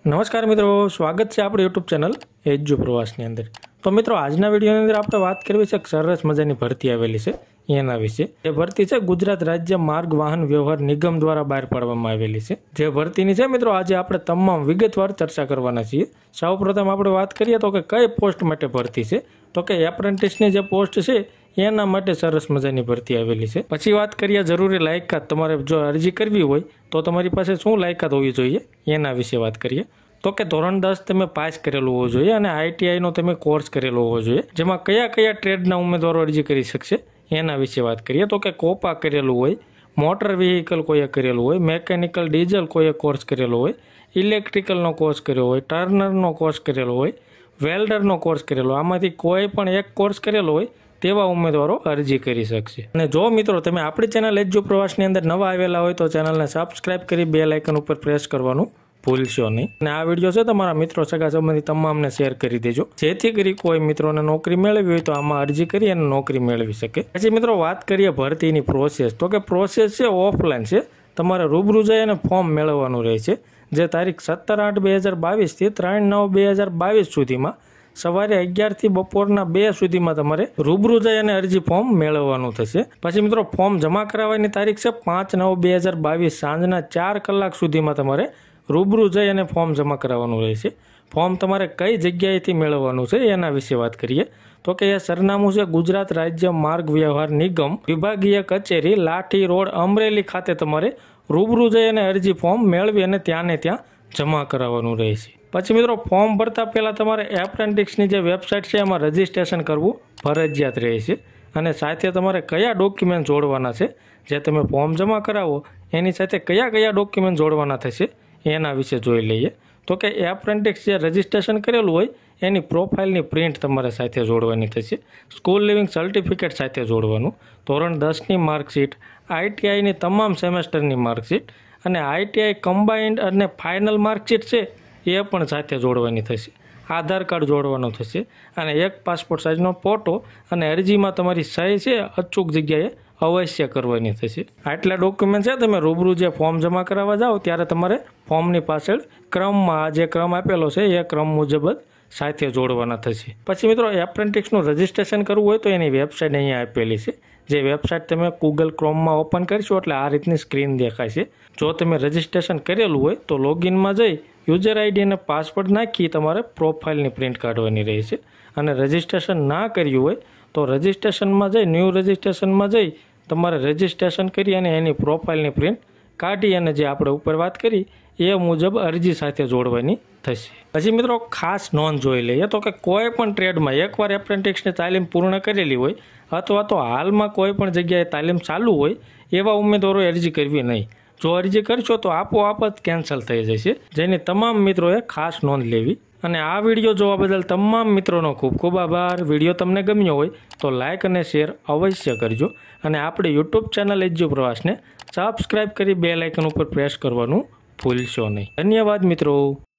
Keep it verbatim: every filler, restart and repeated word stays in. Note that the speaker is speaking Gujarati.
નમસ્કાર મિત્રો, સ્વાગત છે આપણે યુટ્યુબ ચેનલ એજ્યુ પ્રવાસની અંદર। તો મિત્રો આજના વિડીયોની અંદર આપણે વાત કરવી છે એક સરસ મજાની ભરતી આવેલી છે એના વિશે। એ ભરતી છે ગુજરાત રાજ્ય માર્ગ વાહન વ્યવહાર નિગમ દ્વારા બહાર પાડવામાં આવેલી છે। જે ભરતીની છે મિત્રો આજે આપણે તમામ વિગતવાર ચર્ચા કરવાના છીએ। સૌપ્રથમ આપણે વાત કરીએ તો કે કઈ પોસ્ટ માટે ભરતી છે, તો કે એપ્રેન્ટિસની જે પોસ્ટ છે એના માટે સરસ મજાની ભરતી આવેલી છે। પછી વાત કરીએ જરૂરી લાયકાત, તમારે જો અરજી કરવી હોય તો તમારી પાસે શું લાયકાત હોવી જોઈએ એના વિશે વાત કરીએ। તો કે ધોરણ દસ તમે પાસ કરેલું હોવું જોઈએ અને આઈટીઆઈનો તમે કોર્સ કરેલો હોવો જોઈએ। જેમાં કયા કયા ટ્રેડના ઉમેદવારો અરજી કરી શકશે એના વિશે વાત કરીએ તો કે કોપા કરેલું હોય, મોટર વ્હીકલ કોઈએ કરેલું હોય, મેકેનિકલ ડીઝલ કોઈએ કોર્સ કરેલો હોય, ઇલેક્ટ્રિકલનો કોર્સ કર્યો હોય, ટર્નરનો કોર્સ કરેલો હોય, વેલ્ડરનો કોર્સ કરેલો, આમાંથી કોઈ પણ એક કોર્સ કરેલો હોય તેવા ઉમેદવારો અરજી કરી શકશે। અને જો મિત્રો તમે આપણી ચેનલ એજ્યુ પ્રવાસની અંદર નવા આવેલા હોય તો ચેનલને સબસ્ક્રાઇબ કરી બેલ આઇકન ઉપર પ્રેસ કરવાનું ભૂલશો નહીં। અને આ વિડીયો છે તમારા મિત્રો સગા સંબંધી તમામને શેર કરી દેજો, જેથી કરી કોઈ મિત્રોને નોકરી મેળવી હોય તો આમાં અરજી કરી અને નોકરી મેળવી શકે। પછી મિત્રો વાત કરીએ ભરતીની પ્રોસેસ, તો કે પ્રોસેસ છે ઓફલાઈન છે, તમારે રૂબરૂ જઈ અને ફોર્મ મેળવવાનું રહે છે। જે તારીખ સત્તર આઠ બે હજાર બાવીસથી ત્રણ નવ બે હજાર બાવીસ સુધીમાં સવારે અગિયારથી બપોરના બે સુધીમાં તમારે રૂબરૂ જઈ અને અરજી ફોર્મ મેળવવાનું થશે। પછી મિત્રો ફોર્મ જમા કરાવવાની તારીખ છે પાંચ નવ બે હજાર બાવીસ સાંજના ચાર કલાક સુધીમાં તમારે રૂબરૂ જઈ અને ફોર્મ જમા કરાવવાનું રહેશે। ફોર્મ તમારે કઈ જગ્યાએથી મેળવવાનું છે એના વિશે વાત કરીએ તો કે એ સરનામું છે ગુજરાત રાજ્ય માર્ગ વ્યવહાર નિગમ વિભાગીય કચેરી લાઠી રોડ અમરેલી ખાતે તમારે રૂબરૂ જઈ અને અરજી ફોર્મ મેળવી અને ત્યાં ને ત્યાં જમા કરાવવાનું રહેશે। પછી મિત્રો ફોર્મ ભરતા પહેલાં તમારે એપ્રેન્ટિસની જે વેબસાઇટ છે એમાં રજિસ્ટ્રેશન કરવું ફરજિયાત રહેશે। અને સાથે તમારે કયા ડોક્યુમેન્ટ જોડવાના છે, જે તમે ફોર્મ જમા કરાવો એની સાથે કયા કયા ડોક્યુમેન્ટ જોડવાના થશે એના વિશે જોઈ લઈએ। તો કે એપ્રેન્ટિસ જે રજિસ્ટ્રેશન કરેલું હોય એની પ્રોફાઇલની પ્રિન્ટ તમારે સાથે જોડવાની થશે, સ્કૂલ લિવિંગ સર્ટિફિકેટ સાથે જોડવાનું, ધોરણ દસની માર્કશીટ, આઈટીઆઈની તમામ સેમેસ્ટરની માર્કશીટ અને આઈટીઆઈ કમ્બાઇન્ડ અને ફાઇનલ માર્કશીટ છે એ પણ સાથે જોડવાની થશે, આધાર કાર્ડ જોડવાનું થશે અને એક પાસપોર્ટ સાઇઝનો ફોટો અને અરજીમાં તમારી સહી છે અચૂક જગ્યાએ અવશ્ય કરવાની થશે। આટલા ડોક્યુમેન્ટ છે તમે રૂબરૂ જે ફોર્મ જમા કરાવવા જાઓ ત્યારે તમારે ફોર્મની પાછળ ક્રમમાં જે ક્રમ આપેલો છે એ ક્રમ મુજબ જ સાથે જોડવાના થશે। પછી મિત્રો એપ્રેન્ટિસનું રજિસ્ટ્રેશન કરવું હોય તો એની વેબસાઇટ અહીંયા આપેલી છે, જે વેબસાઇટ તમે ગૂગલ ક્રોમમાં ઓપન કરશો એટલે આ રીતની સ્ક્રીન દેખાશે। જો તમે રજિસ્ટ્રેશન કરેલું હોય તો લોગિનમાં જઈ યુઝર આઈડી અને પાસવર્ડ નાખી તમારે પ્રોફાઇલની પ્રિન્ટ કાઢવાની રહેશે। અને રજિસ્ટ્રેશન ના કર્યું હોય તો રજિસ્ટ્રેશનમાં જઈ ન્યૂ રજિસ્ટ્રેશનમાં જઈ તમારે રજિસ્ટ્રેશન કરી અને એની પ્રોફાઇલની પ્રિન્ટ કાઢી અને જે આપણે ઉપર વાત કરી એ મુજબ અરજી સાથે જોડવાની થશે। પછી મિત્રો ખાસ નોંધ જોઈ લઈએ તો કે કોઈ પણ ટ્રેડમાં એકવાર એપ્રેન્ટિસની તાલીમ પૂર્ણ કરેલી હોય અથવા તો હાલમાં કોઈ પણ જગ્યાએ તાલીમ ચાલુ હોય એવા ઉમેદવારોએ અરજી કરવી નહીં। જો અરજી કરશો તો આપોઆપ જ કેન્સલ થઈ જશે, જેની તમામ મિત્રોએ ખાસ નોંધ લેવી। અને આ વિડીયો જોવા બદલ તમામ મિત્રોનો ખૂબ ખૂબ આભાર। વિડીયો તમને ગમ્યો હોય તો લાઇક અને શેર અવશ્ય કરજો અને આપણી યુટ્યુબ ચેનલ એજ્યુ પ્રવાસને સબસ્ક્રાઇબ કરી બેલ આઇકન ઉપર પ્રેસ કરવાનું ભૂલશો નહીં। ધન્યવાદ મિત્રો।